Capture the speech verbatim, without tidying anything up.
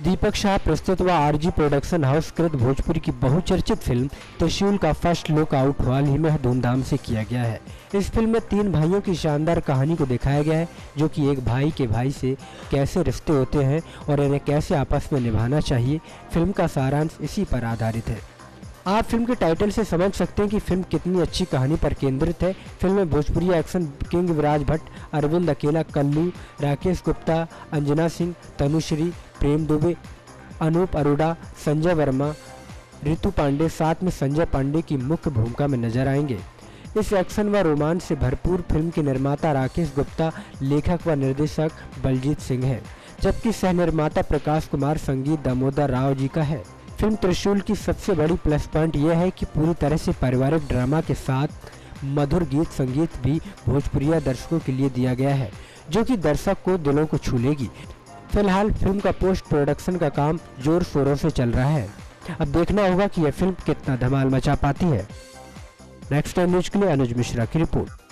दीपक शाह प्रस्तुत व RG production house कृत भोजपुरी की बहुचर्चित फिल्म त्रिशूल का फर्स्ट लुक आउट हाल ही में धूमधाम से किया गया है। इस फिल्म में तीन भाइयों की शानदार कहानी को दिखाया गया है, जो कि एक भाई के भाई से कैसे रिश्ते होते हैं और इन्हें कैसे आपस में निभाना चाहिए। फिल्म का सारांश इसी पर आधारित है। आप फिल्म के टाइटल से समझ सकते हैं कि फिल्म कितनी अच्छी कहानी पर केंद्रित है। फिल्म में भोजपुरी एक्शन किंग विराज भट्ट, अरविंद अकेला, कल्लू, राकेश गुप्ता, अंजना सिंह, तनुश्री, प्रेम दुबे, अनूप अरोड़ा, संजय वर्मा, ऋतु पांडे साथ में संजय पांडे की मुख्य भूमिका में नजर आएंगे। इस एक्शन व रोमांच से भरपूर फिल्म के निर्माता राकेश गुप्ता, लेखक व निर्देशक बलजीत सिंह है, जबकि सह निर्माता प्रकाश कुमार संगीत दामोदर राव जी का है। फिल्म त्रिशूल की सबसे बड़ी प्लस पॉइंट यह है कि पूरी तरह से पारिवारिक ड्रामा के साथ मधुर गीत संगीत भी भोजपुरिया दर्शकों के लिए दिया गया है, जो कि दर्शक को दिलों को छू लेगी। फिलहाल फिल्म का पोस्ट प्रोडक्शन का काम जोर शोरों से चल रहा है। अब देखना होगा कि यह फिल्म कितना धमाल मचा पाती है। नेक्स्ट टाइम न्यूज के लिए अनुज मिश्रा की रिपोर्ट।